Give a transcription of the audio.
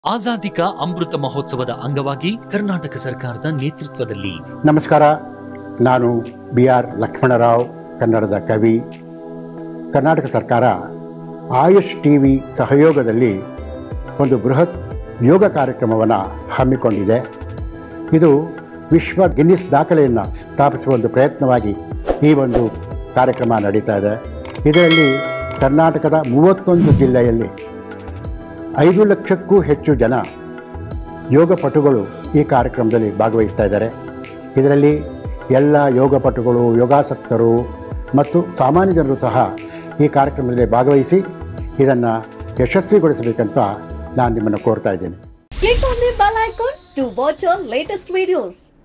ಆಜಾದಿ ಕಾ ಅಮೃತ ಮಹೋತ್ಸವದ ಅಂಗವಾಗಿ ಕರ್ನಾಟಕ ಸರ್ಕಾರದ ನೇತೃತ್ವದಲ್ಲಿ ನಮಸ್ಕಾರ. ನಾನು BR ಲಕ್ಷ್ಮಣರಾವ್, ಕನ್ನಡದ ಕವಿ. ಕರ್ನಾಟಕ ಸರ್ಕಾರ ಆಯುಷ್ TV ಸಹಯೋಗದಲ್ಲಿ ಒಂದು ಬೃಹತ್ ಯೋಗ ಕಾರ್ಯಕ್ರಮವನ್ನು ಹಮ್ಮಿಕೊಂಡಿದೆ. ಇದು ವಿಶ್ವ ಗಿನ್ನಿಸ್ ದಾಖಲೆಯನ್ನು ಸ್ಥಾಪಿಸುವ ಒಂದು ಪ್ರಯತ್ನವಾಗಿ ಈ ಒಂದು ಕಾರ್ಯಕ್ರಮ ನಡೀತಾ ಇದೆ. ಇದರಲ್ಲಿ ಕರ್ನಾಟಕದ 31 ಜಿಲ್ಲೆಯಲ್ಲಿ 5 ಲಕ್ಷಕ್ಕೂ ಹೆಚ್ಚು ಜನ ಯೋಗಪಟುಗಳು ಈ ಕಾರ್ಯಕ್ರಮದಲ್ಲಿ ಭಾಗವಹಿಸ್ತಾ ಇದ್ದಾರೆ. ಇದರಲ್ಲಿ ಎಲ್ಲ ಯೋಗಪಟುಗಳು, ಯೋಗಾಸಕ್ತರು ಮತ್ತು ಸಾಮಾನ್ಯ ಜನರು ಸಹ ಈ ಕಾರ್ಯಕ್ರಮದಲ್ಲಿ ಭಾಗವಹಿಸಿ ಇದನ್ನು ಯಶಸ್ವಿಗೊಳಿಸಬೇಕಂತ ನಾನು ನಿಮ್ಮನ್ನು ಕೋರ್ತಾ ಇದ್ದೇನೆ. Click on the bell icon to watch our latest videos.